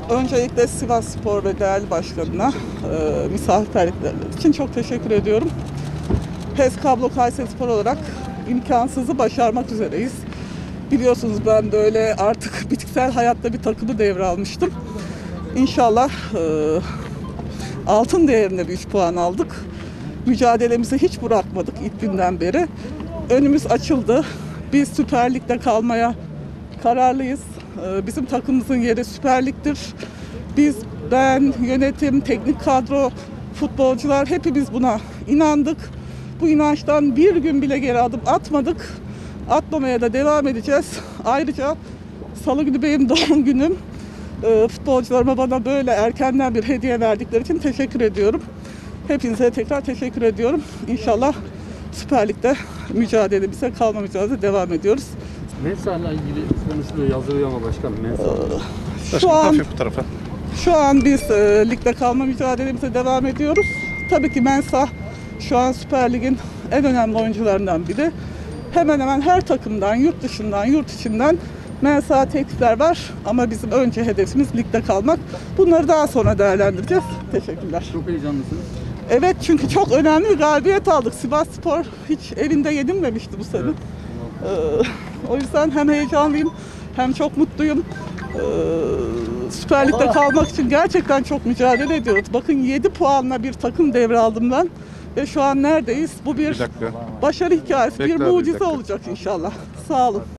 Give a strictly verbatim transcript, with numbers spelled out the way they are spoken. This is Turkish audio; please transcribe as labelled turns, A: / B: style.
A: Öncelikle Sivasspor ve değerli başkanına e, misafirperverlikleri için çok teşekkür ediyorum. P E S Kablo Kayserispor olarak imkansızı başarmak üzereyiz. Biliyorsunuz ben böyle artık bitkisel hayatta bir takımı devralmıştım. İnşallah e, altın değerinde bir üç puan aldık. Mücadelemizi hiç bırakmadık ilk günden beri. Önümüz açıldı. Biz Süper Lig'de kalmaya kararlıyız. Bizim takımımızın yeri Süper Lig'dir. Biz, ben, yönetim, teknik kadro, futbolcular hepimiz buna inandık. Bu inançtan bir gün bile geri adım atmadık. Atmamaya da devam edeceğiz. Ayrıca Salı günü benim doğum günüm. Futbolcularıma bana böyle erkenden bir hediye verdikleri için teşekkür ediyorum. Hepinize tekrar teşekkür ediyorum. İnşallah Süper Lig'de mücadelemize, kalma mücadelemize devam ediyoruz.
B: Mensah'la ilgili konuşuluyor, yazılıyor ama başkanım Mensah.
A: Ee, şu an bu tarafa. Şu an biz e, ligde kalma mücadelemize devam ediyoruz. Tabii ki Mensah şu an Süper Lig'in en önemli oyuncularından biri. Hemen hemen her takımdan, yurt dışından, yurt içinden Mensah teklifler var ama bizim önce hedefimiz ligde kalmak. Bunları daha sonra değerlendireceğiz. Teşekkürler.
B: Çok heyecanlısınız.
A: Evet, çünkü çok önemli bir galibiyet aldık. Sivasspor hiç evinde yenilmemişti bu sene. Evet. Ee, o yüzden hem heyecanlıyım hem çok mutluyum. Ee, Süper Lig'de kalmak için gerçekten çok mücadele ediyoruz. Bakın yedi puanla bir takım devraldım ben. Ve şu an neredeyiz? Bu bir, bir başarı hikayesi, Bekle bir mucize olacak inşallah. Sağ olun.